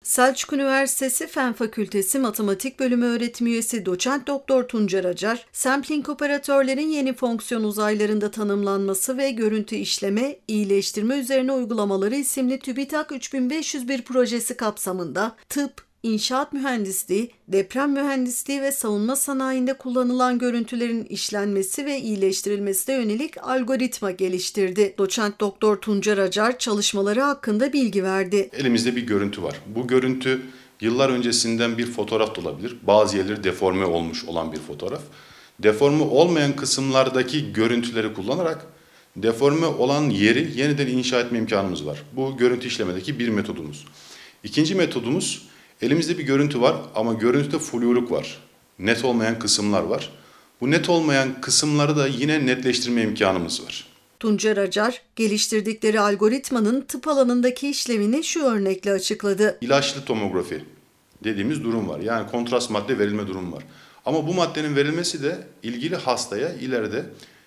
Selçuk Üniversitesi Fen Fakültesi Matematik Bölümü öğretim üyesi Doçent Doktor Tuncer Acar, sampling operatörlerin yeni fonksiyon uzaylarında tanımlanması ve görüntü işleme, iyileştirme üzerine uygulamaları isimli TÜBİTAK 3501 projesi kapsamında tıp, İnşaat mühendisliği, deprem mühendisliği ve savunma sanayinde kullanılan görüntülerin işlenmesi ve iyileştirilmesine yönelik algoritma geliştirdi. Doçent Doktor Tuncer Acar çalışmaları hakkında bilgi verdi. Elimizde bir görüntü var. Bu görüntü yıllar öncesinden bir fotoğraf da olabilir. Bazı yerleri deforme olmuş olan bir fotoğraf. Deforme olmayan kısımlardaki görüntüleri kullanarak deforme olan yeri yeniden inşa etme imkanımız var. Bu görüntü işlemedeki bir metodumuz. İkinci metodumuz, elimizde bir görüntü var ama görüntüde fluluk var. Net olmayan kısımlar var. Bu net olmayan kısımları da yine netleştirme imkanımız var. Tuncer Acar, geliştirdikleri algoritmanın tıp alanındaki işlevini şu örnekle açıkladı. İlaçlı tomografi dediğimiz durum var. Yani kontrast madde verilme durumu var. Ama bu maddenin verilmesi de ilgili hastaya ileride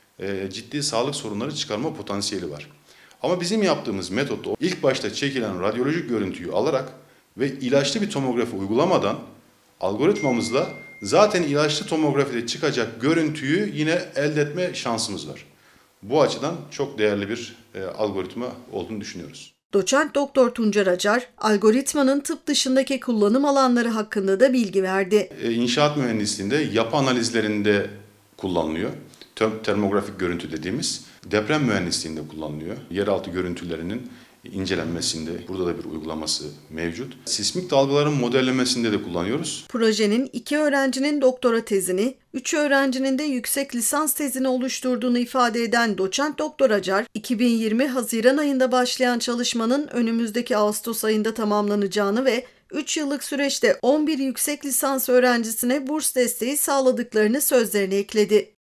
ciddi sağlık sorunları çıkarma potansiyeli var. Ama bizim yaptığımız metotta ilk başta çekilen radyolojik görüntüyü alarak ve ilaçlı bir tomografi uygulamadan algoritmamızla zaten ilaçlı tomografide çıkacak görüntüyü yine elde etme şansımız var. Bu açıdan çok değerli bir algoritma olduğunu düşünüyoruz. Doçent Doktor Tuncer Acar, algoritmanın tıp dışındaki kullanım alanları hakkında da bilgi verdi. İnşaat mühendisliğinde yapı analizlerinde kullanılıyor. Termografik görüntü dediğimiz deprem mühendisliğinde kullanılıyor. Yeraltı görüntülerinin incelenmesinde burada da bir uygulaması mevcut. Sismik dalgaların modellemesinde de kullanıyoruz. Projenin 2 öğrencinin doktora tezini, 3 öğrencinin de yüksek lisans tezini oluşturduğunu ifade eden Doçent Doktor Acar, 2020 Haziran ayında başlayan çalışmanın önümüzdeki Ağustos ayında tamamlanacağını ve 3 yıllık süreçte 11 yüksek lisans öğrencisine burs desteği sağladıklarını sözlerine ekledi.